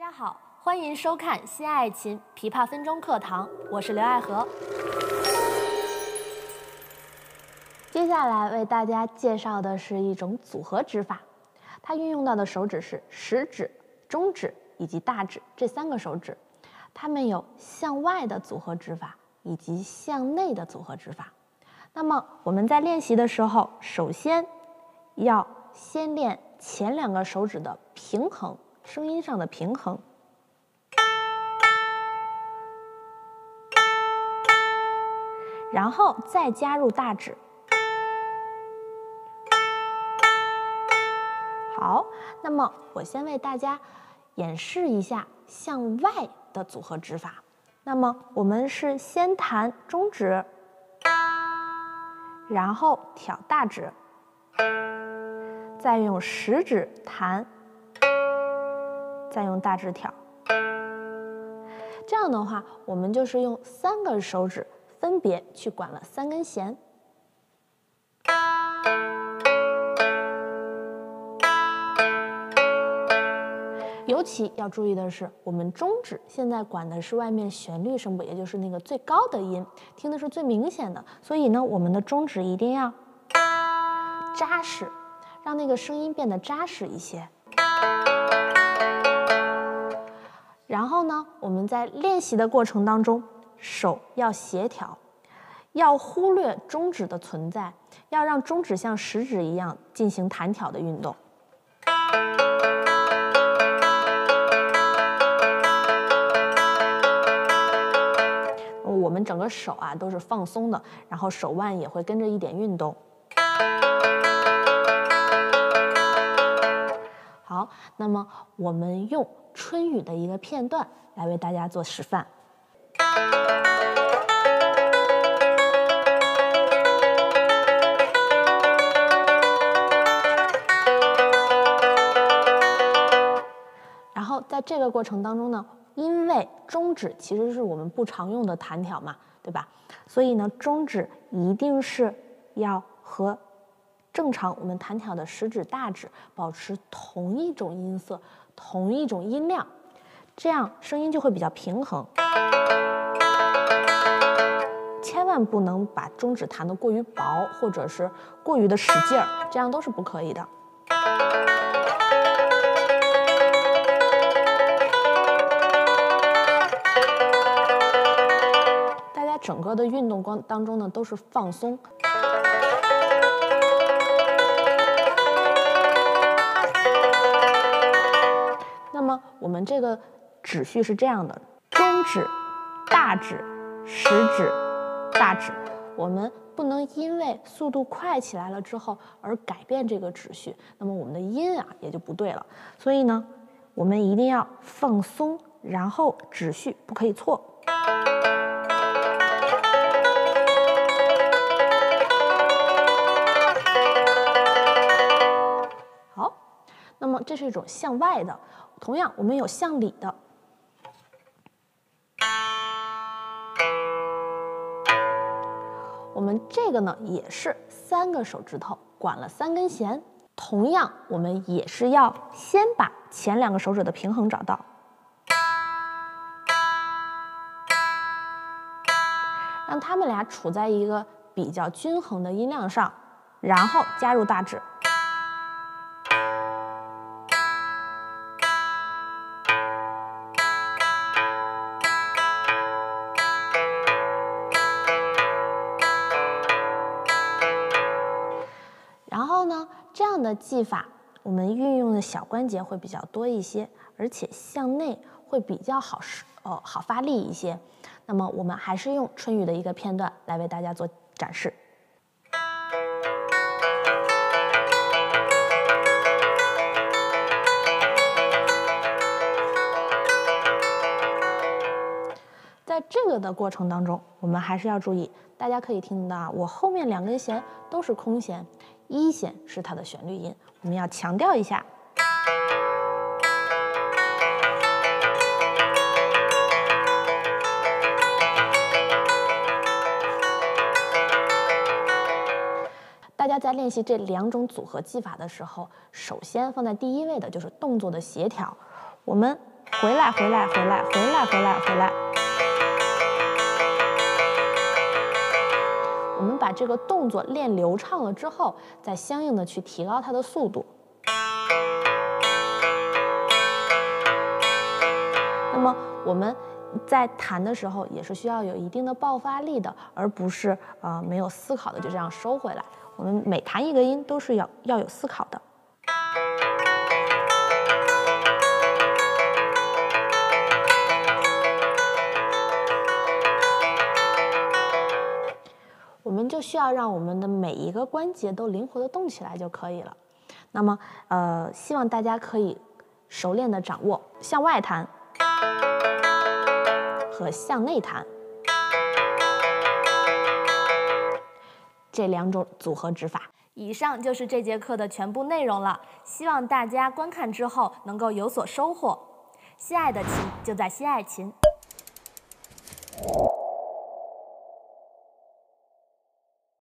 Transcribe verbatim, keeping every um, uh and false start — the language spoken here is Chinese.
大家好，欢迎收看新爱琴琵琶分钟课堂，我是刘爱禾。接下来为大家介绍的是一种组合指法，它运用到的手指是食指、中指以及大指这三个手指，它们有向外的组合指法以及向内的组合指法。那么我们在练习的时候，首先要先练前两个手指的平衡，声音上的平衡。然后再加入大指。好，那么我先为大家演示一下向外的组合指法。那么我们是先弹中指，然后挑大指，再用食指弹，再用大指挑。这样的话，我们就是用三个手指分别去管了三根弦。尤其要注意的是，我们中指现在管的是外面旋律声部，也就是那个最高的音，听的是最明显的。所以呢，我们的中指一定要扎实，让那个声音变得扎实一些。然后呢，我们在练习的过程当中，手要协调，要忽略中指的存在，要让中指像食指一样进行弹挑的运动。我们整个手啊都是放松的，然后手腕也会跟着一点运动。好，那么我们用春雨的一个片段来为大家做示范。然后在这个过程当中呢，因为中指其实是我们不常用的弹挑嘛，对吧？所以呢，中指一定是要和正常我们弹挑的食指、大指保持同一种音色、同一种音量，这样声音就会比较平衡。千万不能把中指弹得过于薄，或者是过于的使劲儿，这样都是不可以的。整个的运动光当中呢，都是放松。那么我们这个指序是这样的：中指、大指、食指、大指。我们不能因为速度快起来了之后而改变这个指序，那么我们的音啊也就不对了。所以呢，我们一定要放松，然后指序不可以错。那么这是一种向外的，同样我们有向里的。我们这个呢也是三个手指头管了三根弦，同样我们也是要先把前两个手指的平衡找到，让它们俩处在一个比较均衡的音量上，然后加入大指。然后呢，这样的技法，我们运用的小关节会比较多一些，而且向内会比较好使呃好发力一些。那么我们还是用春雨的一个片段来为大家做展示。在这个的过程当中，我们还是要注意，大家可以听到我后面两根弦都是空弦，一弦是它的旋律音，我们要强调一下。大家在练习这两种组合技法的时候，首先放在第一位的就是动作的协调。我们回来，回来，回来，回来，回来，回来。我们把这个动作练流畅了之后，再相应的去提高它的速度。那么我们在弹的时候也是需要有一定的爆发力的，而不是呃没有思考的就这样收回来。我们每弹一个音都是要要有思考的。我们就需要让我们的每一个关节都灵活的动起来就可以了。那么呃，希望大家可以熟练的掌握向外弹和向内弹这两种组合指法。以上就是这节课的全部内容了，希望大家观看之后能够有所收获。心爱的琴就在心爱琴。